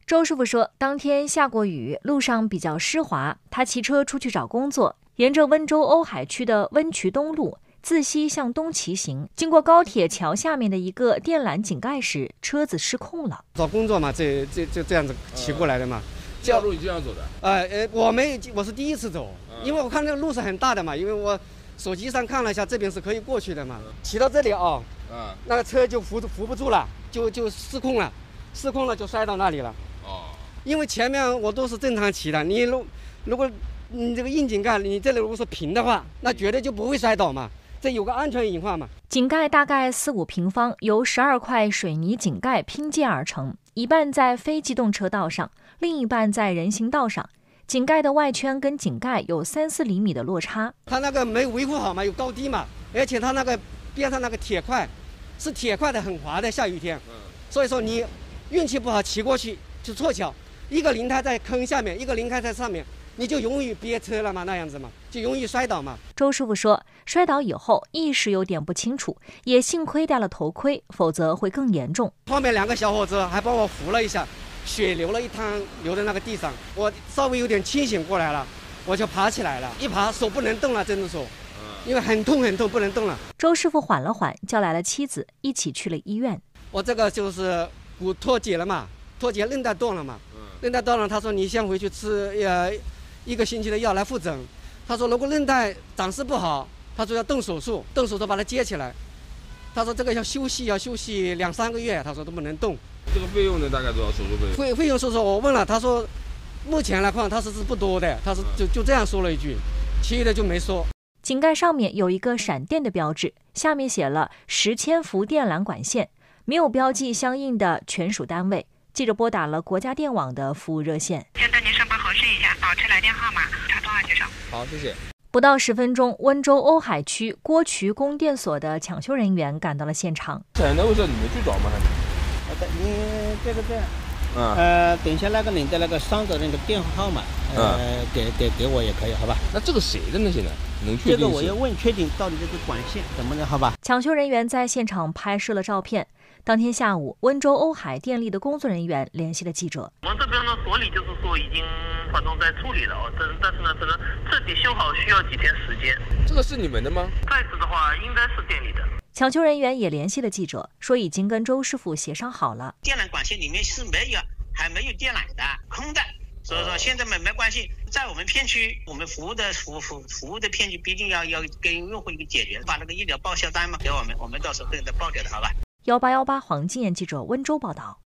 周师傅说，当天下过雨，路上比较湿滑，他骑车出去找工作，沿着温州瓯海区的温渠东路自西向东骑行，经过高铁桥下面的一个电缆井盖时，车子失控了。 找工作嘛，这样子骑过来的嘛。 这条路你这样走的？ 我是第一次走，因为我看那个路是很大的嘛，因为我手机上看了一下，这边是可以过去的嘛。骑到这里啊，那个车就扶不住了，就失控了就摔到那里了。因为前面我都是正常骑的，你如果你这个硬井盖，你这里如果是平的话，那绝对就不会摔倒嘛，这有个安全隐患嘛。 井盖大概4-5平方，由12块水泥井盖拼接而成，一半在非机动车道上，另一半在人行道上。井盖的外圈跟井盖有3-4厘米的落差。 它那个没维护好嘛，有高低嘛，而且它那个边上那个铁块是铁块的，很滑的，下雨天。所以说你运气不好骑过去就凑巧，一个轮胎在坑下面，一个轮胎在上面，你就容易憋车了嘛，那样子嘛，就容易摔倒嘛。 周师傅说，摔倒以后意识有点不清楚，也幸亏戴了头盔，否则会更严重。 后面2个小伙子还帮我扶了一下，血流了一滩，流在那个地上，我稍微有点清醒过来了，我就爬起来了，一爬手不能动了，真的手，因为很痛，不能动了。 周师傅缓了缓，叫来了妻子，一起去了医院。 我这个就是骨脱节了嘛，脱节韧带断了嘛，韧带断了，他说你先回去吃1个星期的药来复诊。他说如果韧带长势不好，他说要动手术把它接起来。他说这个要休息2-3个月，他说都不能动。 这个费用呢，大概多少？手术费用说我问了，他说目前来看他是不多的，他说就这样说了一句，其余的就没说。 井盖上面有一个闪电的标志，下面写了10千伏电缆管线，没有标记相应的权属单位。记者拨打了国家电网的服务热线。 先等您上班核实一下，保持来电号码，查通话介绍。 好，谢谢。 不到10分钟，温州瓯海区郭渠供电所的抢修人员赶到了现场。 那为什么你们去找吗？ 你这个等一下那个你的那个伤者那个电话号码，给我也可以，好吧？ 那这个谁的呢？现在能确定？ 这个我要确定到底这个管线怎么的，好吧？ 抢修人员在现场拍摄了照片。当天下午，温州瓯海电力的工作人员联系了记者。 我们这边呢，所里就是说已经反正在处理了，但是呢，这个彻底修好需要几天时间。 这个是你们的吗？ 盖子的话应该是店里的。 抢修人员也联系了记者，说已经跟周师傅协商好了。 电缆管线里面是还没有电缆的，空的，所以说现在没关系。在我们片区，我们服务的片区，毕竟要给用户一个解决，把那个医疗报销单嘛给我们到时候会给他报掉的，好吧？ 1818黄金眼记者温州报道。